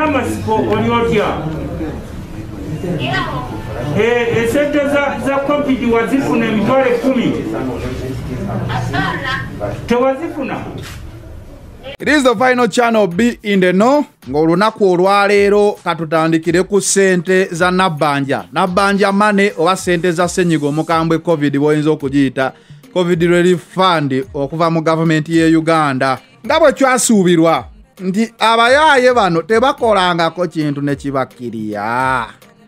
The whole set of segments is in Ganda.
Namasiko oliotya esente za COVID wazifuna emitwalo 10 tewazifuna. It is the final channel B in the know. Ngolunaku olwaleero katutandikire ku sente za Nabbanja money oba sente za ssenyiga omukambwe COVID boyinza okugiyita COVID Relief Fund okuva mu government ye Uganda. Nga bwe kyasuubirwa nti abayaaye bano tebakolangako kintu ne kibakkiriya.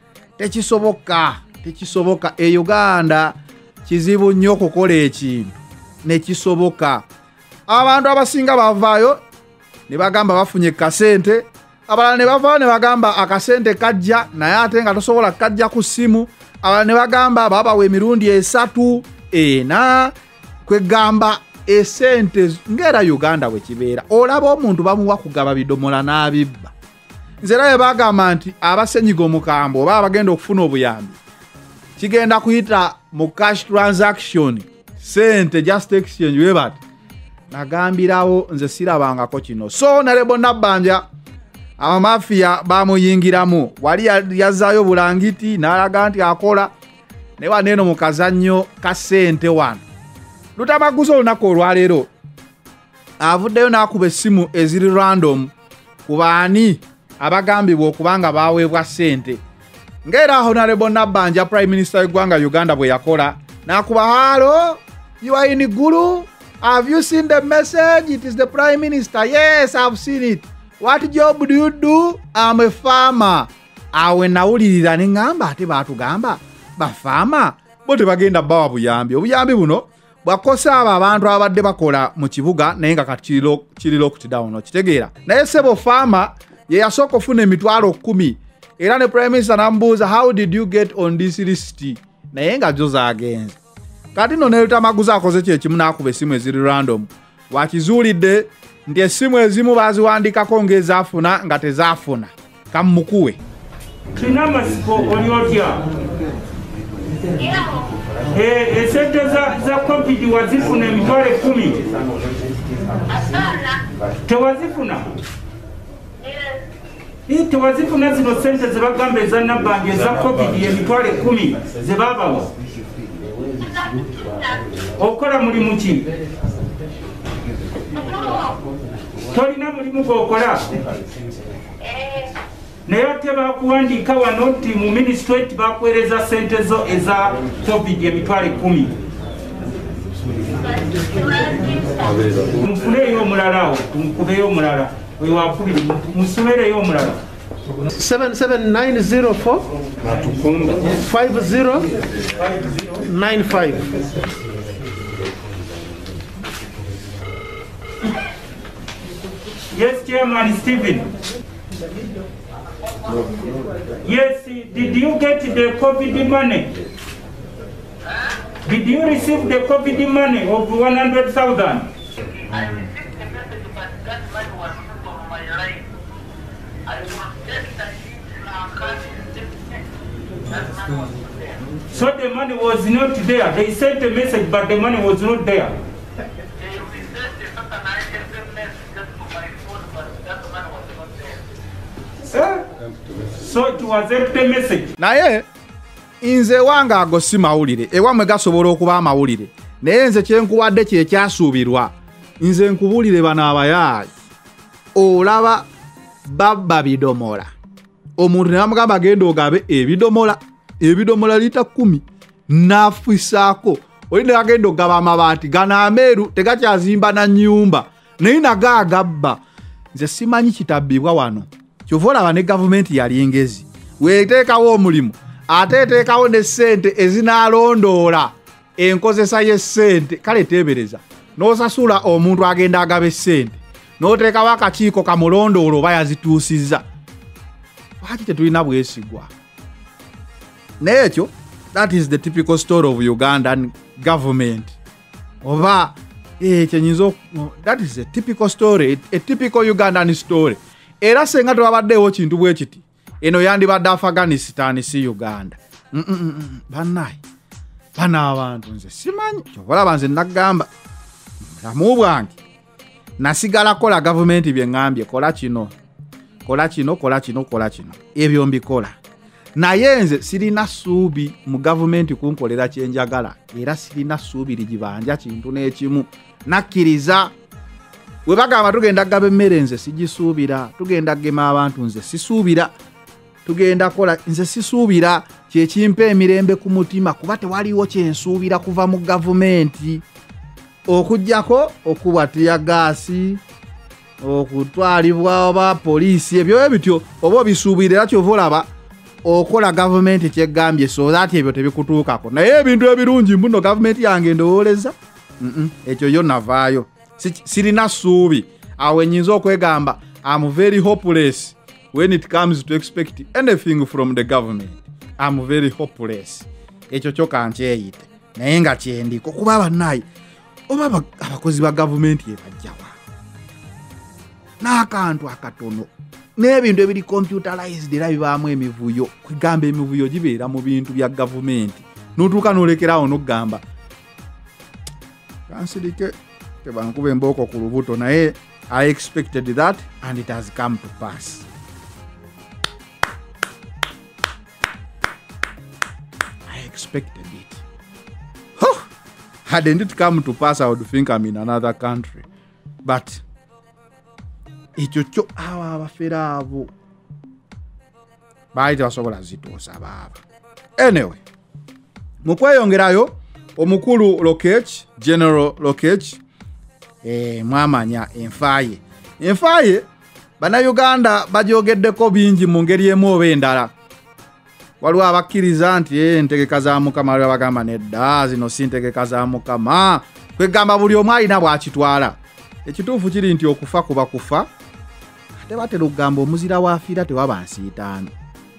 Tekisoboka e Uganda kizibu nnyo okukola ekintu ne kisoboka. Abantu abasinga bavaayo ne bagamba bafunye kasente, abalala ne bavaayo ne bagamba akasente kajja naye ate nga tosobola kajja ku ssimu, abalala ne bagamba babawa emirundi 3 4 kwegamba esente ngera Uganda bwe kibeera. Olaba omuntu bamuwa kugaba bidomola n'abibba. Nze era bagamba nti abasenyiga omukambwe oba abagenda okufuna obuyambi kigenda kuyita mu cash transaction, sente just exchange webat. Nagambirawo nze sirabangako kino. So Nalebo Nabbanja abamafia bamuyingiramu, wali yazaayo bulangiti n'alaga nti akola ne waneeno mu kazannyo ka sente wano. Lutamaguza olunaku olwaleero avuddeyo n'akuba essimu eziri random ku baani abagambibwa okubanga baweebwa sente. Ng'era aho Nalebo Nabbanja Prime Minister w'eggwanga Uganda bwe yakola n'akuba, "Hello, you are in Gulu? Have you seen the message? It is the Prime Minister." "Yes, I've seen it. What job do you do?" "I'm a farmer." Awe nawulirira ne ngamba ate baatugamba bafama bo tebagenda bawa buyambi. Obuyambi buno bwakosa abo abantu abadde bakola mu kibuga naye nga kati kiri lockdown okitegeera. Naye sebo farmer ye yasooka ofuna emitwalo 10 era ne Prime Minister nambuuza, "How did you get on this list?" naye nga zo zaagenze. Kati no Lutamaguza akoze kyekimu n'akuba essimu eziri random. Wakizuulidde nti essimu ezimu baaziwandikako ng'ezaafuna nga tezaafuna. Kamukuwe. Namasiko oliotya esente za COVID wazifuna emitwalo 10 tewazifuna. Tewazifuna zino sente ze bagamba eza Nabbanja eza COVID emitwalo 10 ze babawa. Okola mulimu ki? Tolina mulimu gwokola. Naye ate bakuwandiika wano nti mu ministry bakuweereza sente zo eza COVID emitwalo 10. Tumufuneeyo omulala awo, tumukubeyo omulala. Oyo wakubiri, musomereyo omulala. 77904 5095. Yes, Chairman Stephen. Yes, did you get the COVID money? Did you receive the COVID money of 100,000? So the money was not there. They sent a message, but the money was not there. So it was empty message. Naye inze wanga ago si mawulire ewamwe gasobola okuba amawulire naye nze kyenkuwadde kye kyasuubirwa. Nze nkubulire bano abayaayi olaba babba bidomola, omuntu ne bamugamba agenda ogabe ebidomola lita 10 n'afisaako. Oli ne agenda ogaba amabaati gano ameeru tegakyazimba na nnyumba naye nago agabba. Nze simanyi kitabbibwa wano. Kyova olaba ne gavumenti yali ngezi, weeteekawo omulimu ate eteekawo ne ssente ezinaalondoola enkozesa y'essente. Kale teebereza n'osasula omuntu agenda agaba essente n'oteekawo akakiiko kamulondoolo oba yazituusizza. Lwaki tetulina bwesigwa? N'ekyo that is the typical story of Ugandan government. Oba that is a typical story, a typical Ugandan story. Era senga twabaddewo kintu bwe kiti eno yandibadde Afghanistan si Uganda. Bannaye bana abantu nze simanyi kyolaba nze nagamba mulamu bwange nasigala kola gavumenti bye ngambye kola kino kola kino ebyo mbikola naye nze sirina ssuubi mu gavumenti kunkolera kyenjagala era sirina ssuubi ligibanja kintu n'ekimu nakkiriza we bagamba tugenda gaba emmere nze sigisuubira tugenda gema abantu nze sisuubira tugenda kola nze sisuubira kyekimpa emirembe ku mutima kuba tewaliwo kyensuubira kuva mu gavumenti okujjako okuwatiya gaasi okutwalibwa oba poliisi ebyo bityo oba obisuubirira kyova olaba okola gavumenti kyegambye so that ebyo tebikutuukako naye ebintu ebirungi mbuno gavumenti yange ndowooleza ekyo yo navaayo sirina ssuubi awo enyinza okwegamba I'm very hopeless when it comes to expect anything from the government. I'm very hopeless. Ekyo kyoka nkyeyite naye nga kyendiko kuba bannayi oba abakozi ba gavumenti ebajjawa n'akantu akatono n'ebintu ebiri computerized era bibaamu emivuyo kwegamba emivuyo gibeera mu bintu bya gavumenti n'otuuka n'olekerawo n'okugamba kansirike tebankube embooko ku lubuto naye I expected that and it has come to pass. I expected it. Hadn't it come to pass, I would think I'm in another country. But ekyo awa abafera abo baita basobola zituusa baba. Anyway, mukweyongerayo omukulu Lokech, General Lokech, mwamanya enfaye bannayuganda bajogeddeko bingi mu ngeri emu oba endala. Waliwo abakkiriza nti entegeka za Mukama waliwo abagamba nedda zino si ntegeka za Mukama kwegamba buli omu alina bw'akitwala. Ekituufu kiri nti okufa kuba kufa ate batera okugamba omuzira waafiira tewaba nsiitaano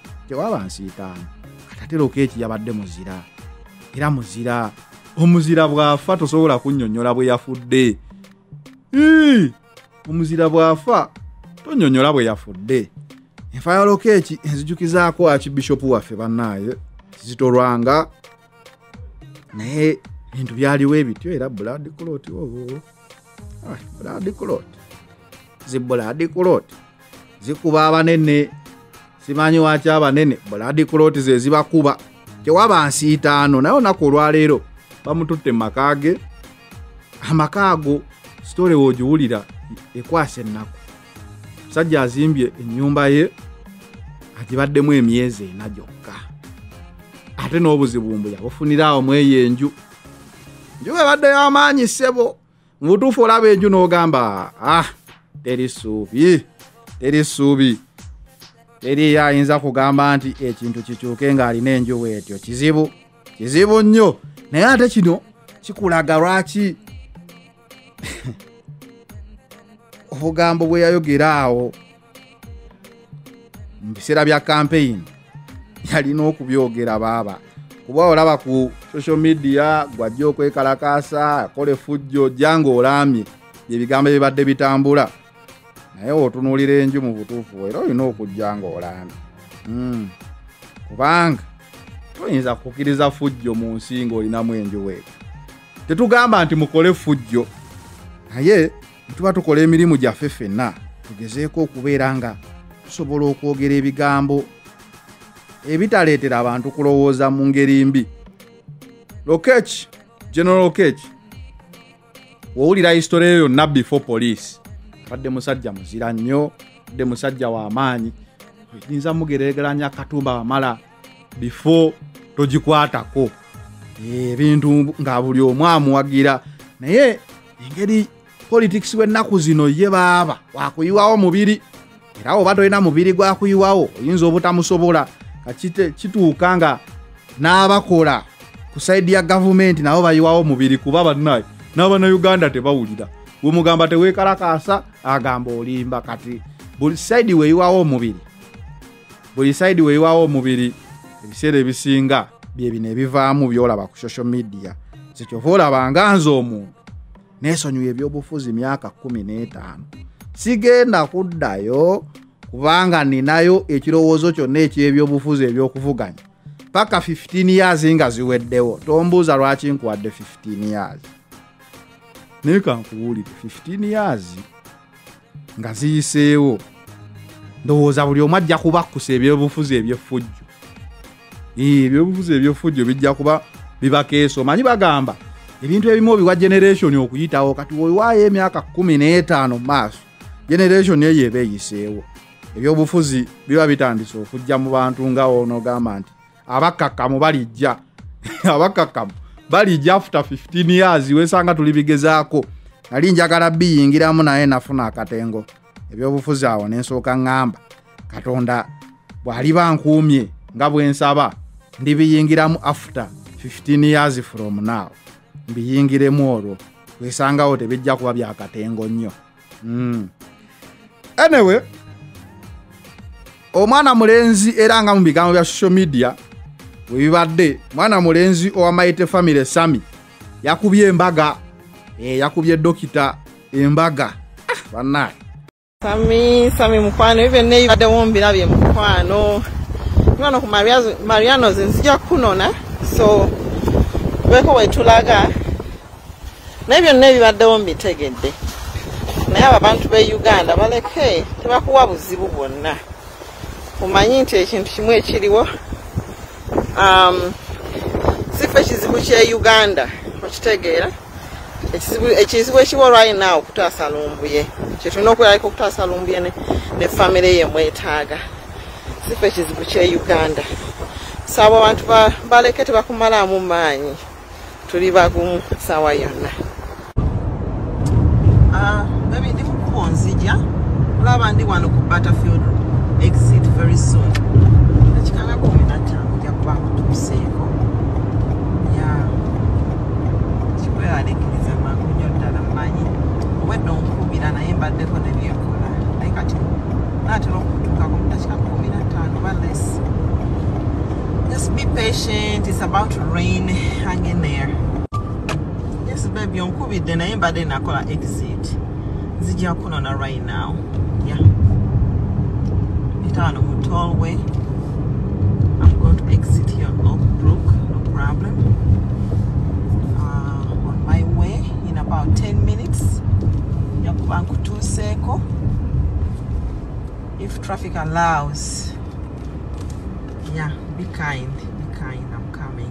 katatera Lokech yabadde muzira era muzira omuzira bwafa tosobola kunnyonnyola bwe yafudde. Omuzira bwafa tonnyonnyola bwe yafudde. Enfa ya Lokech enzijukizaako akibishopu waffe bannaye zitolwanga naye bintu byaliwo ebityo era blood clot blood clot zikuba abanene simanyi waki abanene blood clot ze zibakuba tewaba nsiitaano naye olunaku olwaleero bamututte mu makaage amakaago sitole woogiwulira ekwasa ennaku musajja azimbye ennyumba ye agibaddemu emyezi 4 gyokka ate n'obuzibu mbu yabufuniraawo mweyo enju ebadde y'amaanyi ssebo mu butuufu olaba enju n'ogamba teri ssuubi teri ayinza kugamba nti ekintu kikyuke ng'alina enju bwetyo kizibu nnyo naye ate kino kikulaga lwaki obugambo bwe yayogera awo mu biseera bya campaign yalina okubyogera baaba kuba olaba ku social media gwajja okwekalakaasa akole fujjo jjango olamye ebigambo ebibadde bitambula naye otunuulira enju mu butuufu era olina okujja ng'olamye kubanga toyinza kukkiriza fujjo mu nsi ng'olinamu enju weeko. Tetugamba nti mukole fujjo naye tuba tukola emirimu gyaffe ffenna tugezeeko okubeera nga tusobola okwogera ebigambo ebitaleetera abantu kulowooza mu ngeri mbi. Lokech, General Lokech, wowulira history yonna before police badde musajja muzira nnyo badde musajja w'amaanyi oyinza mugeregeranya Katumba Wamala before togikwatako ebintu nga buli omu amuwagira naye engeri politics w'ennaku zino ye baaba wakuyiwawo mubiri era oba tolina mubiri gwakuyiwawo oyinza obutamusobola kituuka nga n'abakola ku saidi ya gavumenti nabo bayiwawo mubiri kuba bannaye n'Abannayuganda tebawulira bw'omugamba teweekalakaasa agamba olimba kati buli saidi weeyiwawo omubiri ebiseera ebisinga bye bino ebivaamu byolaba ku social media zekyova olaba nga nze omuntu neesonyiwa ebyobufuzi myaka 15 sigenda kuddayo kubanga ninayo ekirowoozo kyonna eky'ebyobufuzi ebyokuvuganya paka 15 years nga ziweddewo tombuuza lwaki nkuwadde 15 years naye kankuwulire 15 years nga ziyiseewo ndowooza buli omu ajja kubakkusa ebyobufuzi eby'effujjo. Ebyobufuzi eby'effujjo bijja kuba bibakeeso. Manyi bagamba ebintu ebimu obiwa generation okuyitawo kati weewaayo emyaka 15 mu maaso generation eyo eba eyiseewo. Ebyobufuzi biba bitandise okujja mu bantu nga ono gamba nti abakakkamu balijja. Abakakkamu balijja after 15 years wesanga tuli bigezaako. Nali njagala biyingiramu naye nafuna akatengo. Ebyobufuzi awo nensooka ngamba Katonda bw'ali bankuumye nga bwe nsaba ndibiyingiramu after 15 years from now. Mbiyingiremu olwo wesangawo tebijja kuba byakatengo nnyo. Anyway, omwana mulenzi era nga mu bigambo bya social media webibadde mwana mulenzi owa Maite Family Sami yakubye embaga. Yakubye dokita embaga. Bannaaye Sami mukwano ebyo ne bade wombirabye mukwano ngano ku Mariano zinzija kunona so beko wetulaga nebyo ne bibadde wombitegedde naye abantu be Uganda baleke tebakuwa buzibu bwonna umanyi nti ekintu kimwe ekiriwo sifa ekizibu kye Uganda okitegeera ekizibu ekiwo right now kutaasa lumbuye kyetulina okwerabika okutaasa lumbuye ne family ye mwetaaga sifa ekizibu kye Uganda saawa abantu baleke tebakumalamu maanyi tuli bagumu saawa yonna. Baby ndi mukubo nzija olaba ndi wano ku Butterfield exit very soon ekikanga 15 nja kuba kutuuseeko alekiriza mangu nnyo ddala mmanyi obwedde onkubira naye mbaddeko nebyenkola naye kati naatera okutuukako mu dakika 15 ba less. Just be patient, it's about to rain, hang in there. Yes baby onkubidde naye mbadde nakola exit nzija kunona right now. Yeah, itaano mu tollway. I'm going to exit here on Oakbrook, no problem. My way in about 10 minutes. Yakubanku Tuseko. If traffic allows. Yeah, be kind, I'm coming.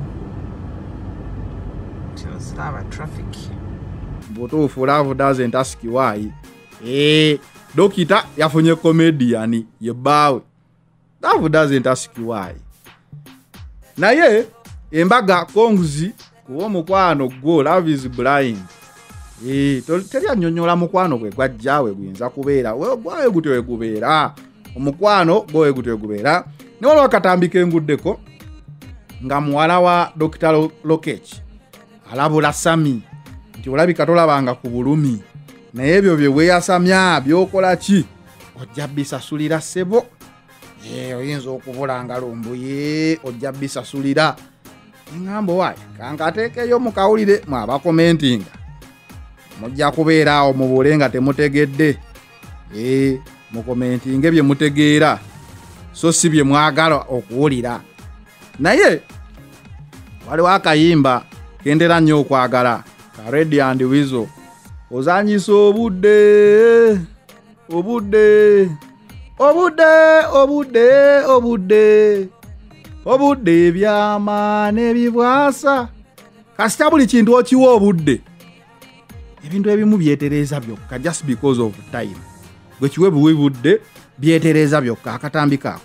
Just have a traffic. Butuufu love doesn't ask why. Dokita yafunye comedian yebawe. Love doesn't ask why. Naye embaga konguzi kuwo mukwano go love is blind. Teri annyonnyola mukwano gwe gwajjawe gwinza kubeera gwawe gutyo gubeera omukwano gwe gutyo gubeera ne waliwo akatambika enguddeko nga muwala wa Dr. Lokech alabula Sami nti olabika tolabanga ku bulumi naye ebyo bye weeyasamya byokola ki ojja bisasulira ssebo oyinza okubulanga lumbuye ojja bisasulira ngambo wayi kankateekeyo mu kawulire mwaba commentinga mujja kubeera awo mubule nga temutegedde mu commentinga bye mutegeera so si bye mwagala okuwulira naye waliwo akayimba kendera nnyo okwagala ka Red and Weasel ozanyisa obudde obudde obudde obudde obudde obudde byama nebibwasa kasita buli kintu okiwa obudde ebintu ebimu byetereza byokka just because of time gwe kiwe buwe budde byetereza byokka akatambika.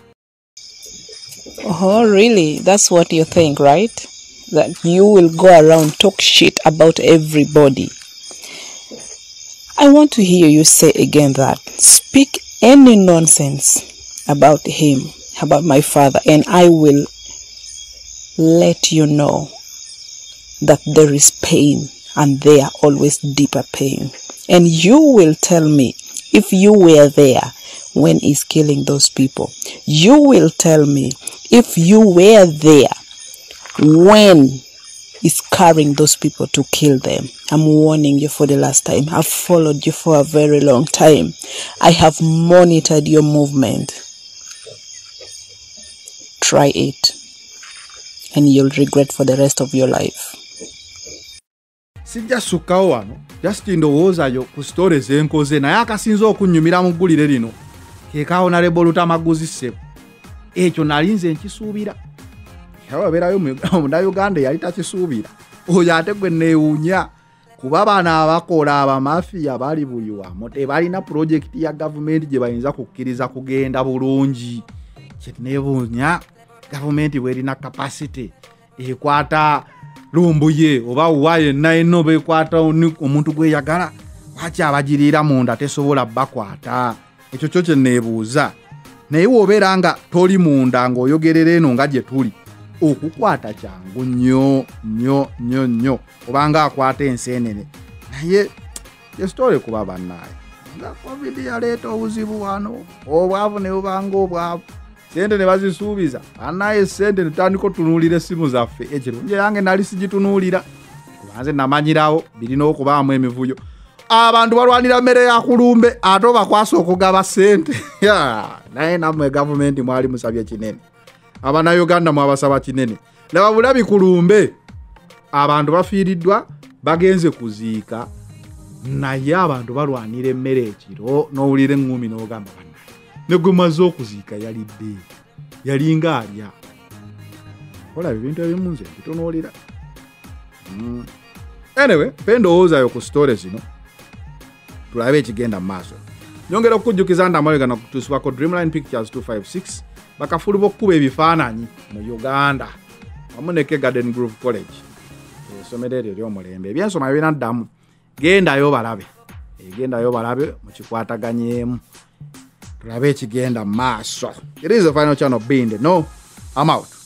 Oh really? That's what you think, right? That you will go around talk shit about everybody. I want to hear you say again that speak any nonsense about him, about my father, and I will let you know that there is pain and there are always deeper pain. And you will tell me if you were there when he's killing those people. You will tell me if you were there when he's carrying those people to kill them. I'm warning you for the last time. I've followed you for a very long time. I have monitored your movement. Try it and you'll regret for the rest of your life. Sijja sukkawo wano just ndowoozayo ku stories enkoze naye akasinza okunnyumira mu ggulire lino kekawo nalebo Lutamaguzi Ssebo ekyo nalinze nkisuubira yababeerayo Munnayuganda yali takisuubira oyo ate gwe neewuunya kuba bana abakola abamafiya bali buli wamu tebalina pulojekiti ya gavumenti gye bayinza kukkiriza kugenda bulungi kyeneebuunya gavumenti bwerina kapasite ekwata lumbuye oba uwaye naino bekwata omuntu gweyagala lwaki abagiriira munda tesobola bakwata ekyo kyo kyeneebuuza naye wobeera nga toli munda ng'oyogerera eno nga gye tuli okukwata kyangu nnyo obanga akwata enseenene naye esitole kuba bannaye nga covid yaleeta obuzibu wano obwavu ne bubanga obwavu sente ne bazisuubiza bannaye sente netandika otunuulira essimu zaffe ekirungi yange nali sigitunuulira kubanze namanyirawo birina okubaamu emivuyo abantu balwanira mmere ya kulumbe ate obakwasa okugaba sente naye nammwe gavumenti mwali musabye kinene Abannayuganda mwabasaba kinene laba bulabi kulumbe abantu bafiiriddwa bagenze kuziika naye abantu balwanira emmere ekiro n'owulira eŋŋumi n'ogamba bannaye ne gwe maze okuziika yalidde yalinga alya olaba ebintu ebimu nze bitunuulira anyway pendowoozayo ku sitore zino tulabe ekigenda mu maaso nyongera okukujjukiza nti amawega nakutuusibwako Dreamline Pictures 256 bakafulu b'okkuba ebifaananyi mu Uganda wamu ne Garden Grove College essomero eryo ery'omulembe ebyensoma ebinaddamu gendayo balabe mukikwataganyeemu tulabe ekigenda mu maaso. It is the final channel being the no I'm out.